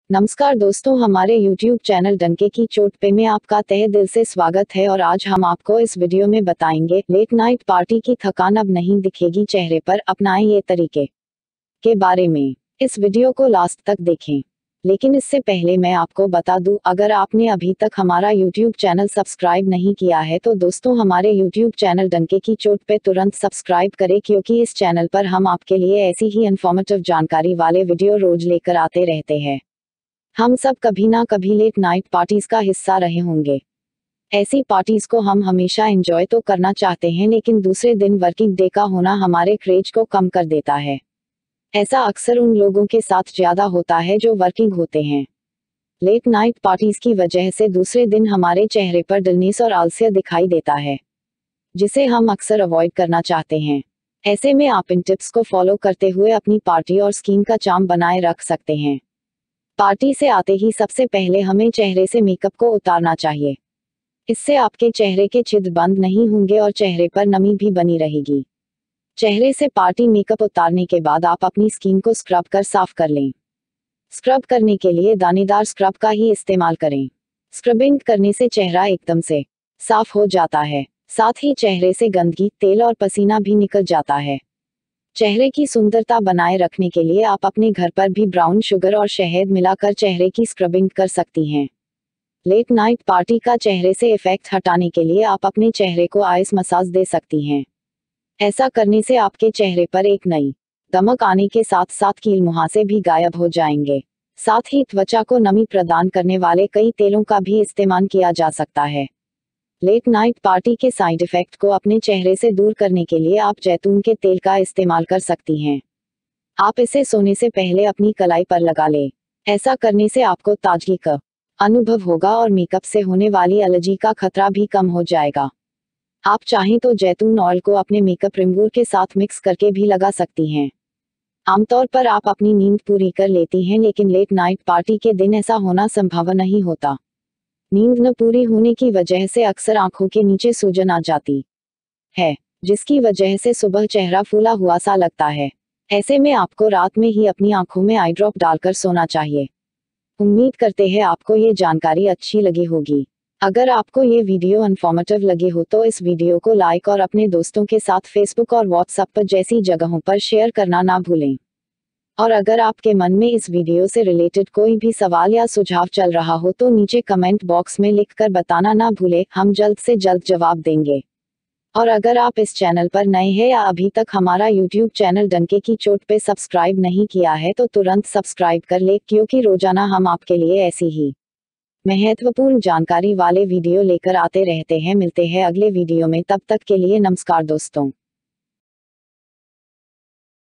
नमस्कार दोस्तों, हमारे YouTube चैनल डंके की चोट पे में आपका तहे दिल से स्वागत है। और आज हम आपको इस वीडियो में बताएंगे लेट नाइट पार्टी की थकान अब नहीं दिखेगी चेहरे पर, अपनाएं ये तरीके के बारे में। इस वीडियो को लास्ट तक देखें। लेकिन इससे पहले मैं आपको बता दूं, अगर आपने अभी तक हमारा YouTube चैनल सब्सक्राइब नहीं किया है तो दोस्तों हमारे YouTube चैनल डंके की चोट पे तुरंत सब्सक्राइब करें, क्योंकि इस चैनल पर हम आपके लिए ऐसी ही इन्फॉर्मेटिव जानकारी वाले वीडियो रोज लेकर आते रहते हैं। हम सब कभी ना कभी लेट नाइट पार्टीज का हिस्सा रहे होंगे। ऐसी पार्टीज को हम हमेशा एंजॉय तो करना चाहते हैं, लेकिन दूसरे दिन वर्किंग डे का होना हमारे क्रेज को कम कर देता है। ऐसा अक्सर उन लोगों के साथ ज्यादा होता है जो वर्किंग होते हैं। लेट नाइट पार्टीज की वजह से दूसरे दिन हमारे चेहरे पर डलनेस और आलस्य दिखाई देता है, जिसे हम अक्सर अवॉइड करना चाहते हैं। ऐसे में आप इन टिप्स को फॉलो करते हुए अपनी पार्टी और स्किन का चार्म बनाए रख सकते हैं। पार्टी से आते ही सबसे पहले हमें चेहरे से मेकअप को उतारना चाहिए। इससे आपके चेहरे के छिद्र बंद नहीं होंगे और चेहरे पर नमी भी बनी रहेगी। चेहरे से पार्टी मेकअप उतारने के बाद आप अपनी स्किन को स्क्रब कर साफ कर लें। स्क्रब करने के लिए दानेदार स्क्रब का ही इस्तेमाल करें। स्क्रबिंग करने से चेहरा एकदम से साफ हो जाता है, साथ ही चेहरे से गंदगी, तेल और पसीना भी निकल जाता है। चेहरे की सुंदरता बनाए रखने के लिए आप अपने घर पर भी ब्राउन शुगर और शहद मिलाकर चेहरे की स्क्रबिंग कर सकती हैं। लेट नाइट पार्टी का चेहरे से इफेक्ट हटाने के लिए आप अपने चेहरे को आइस मसाज दे सकती हैं। ऐसा करने से आपके चेहरे पर एक नई दमक आने के साथ साथ कील मुहासे भी गायब हो जाएंगे। साथ ही त्वचा को नमी प्रदान करने वाले कई तेलों का भी इस्तेमाल किया जा सकता है। लेट नाइट पार्टी के साइड इफेक्ट को अपने चेहरे से दूर करने के लिए आप जैतून के तेल का इस्तेमाल कर सकती हैं। आप इसे सोने से पहले अपनी कलाई पर लगा लें। ऐसा करने से आपको ताजगी का अनुभव होगा और मेकअप से होने वाली एलर्जी का खतरा भी कम हो जाएगा। आप चाहें तो जैतून ऑयल को अपने मेकअप रिमूवर के साथ मिक्स करके भी लगा सकती हैं। आमतौर पर आप अपनी नींद पूरी कर लेती हैं, लेकिन लेट नाइट पार्टी के दिन ऐसा होना संभव नहीं होता। नींद न पूरी होने की वजह से अक्सर आंखों के नीचे सूजन आ जाती है, जिसकी वजह से सुबह चेहरा फूला हुआ सा लगता है। ऐसे में आपको रात में ही अपनी आंखों में आई ड्रॉप डालकर सोना चाहिए। उम्मीद करते हैं आपको ये जानकारी अच्छी लगी होगी। अगर आपको ये वीडियो इन्फॉर्मेटिव लगे हो तो इस वीडियो को लाइक और अपने दोस्तों के साथ फेसबुक और व्हाट्सएप पर जैसी जगहों पर शेयर करना ना भूलें। और अगर आपके मन में इस वीडियो से रिलेटेड कोई भी सवाल या सुझाव चल रहा हो तो नीचे कमेंट बॉक्स में लिखकर बताना ना भूलें, हम जल्द से जल्द जवाब देंगे। और अगर आप इस चैनल पर नए हैं या अभी तक हमारा YouTube चैनल डंके की चोट पे सब्सक्राइब नहीं किया है तो तुरंत सब्सक्राइब कर ले, क्योंकि रोजाना हम आपके लिए ऐसी ही महत्वपूर्ण जानकारी वाले वीडियो लेकर आते रहते हैं। मिलते हैं अगले वीडियो में, तब तक के लिए नमस्कार दोस्तों।